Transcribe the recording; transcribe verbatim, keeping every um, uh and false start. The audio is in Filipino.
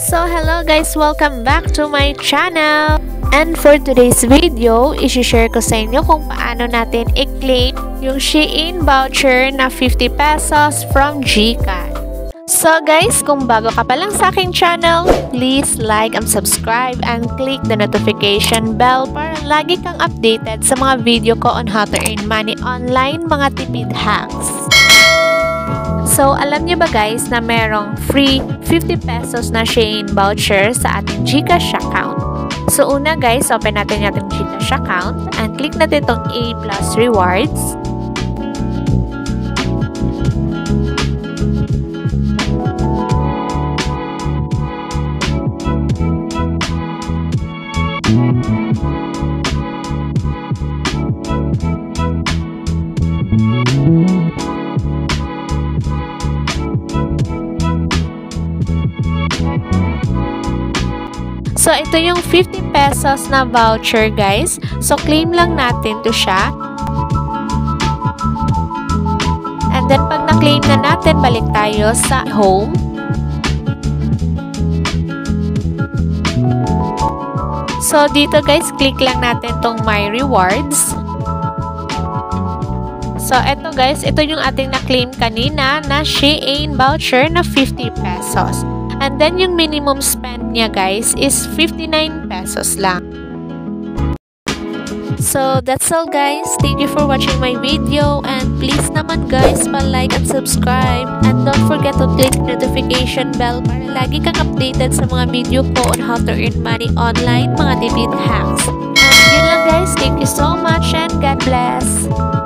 So hello guys, welcome back to my channel. And for today's video, isi-share ko sa inyo kung paano natin i-claim yung SHEIN voucher na fifty pesos from Gcash. So guys, kung bago ka pa lang sa aking channel, please like and subscribe and click the notification bell para lagi kang updated sa mga video ko on how to earn money online, mga tipid hacks. So, alam niyo ba guys na merong free fifty pesos na SHEIN voucher sa ating Gcash account? So, una guys, open natin yung ating Gcash account and click natin itong A plus rewards. So, ito yung fifty pesos na voucher, guys. So, claim lang natin to siya. And then, pag na-claim na natin, balik tayo sa home. So, dito, guys, click lang natin tong My Rewards. So, ito, guys, ito yung ating na-claim kanina na SHEIN voucher na fifty pesos. And then, yung minimum spend niya, guys, is fifty-nine pesos lang. So, that's all, guys. Thank you for watching my video. And please naman, guys, pa-like and subscribe. And don't forget to click the notification bell para lagi kang updated sa mga video ko on how to earn money online, mga tipid hacks. And yun lang, guys. Thank you so much and God bless.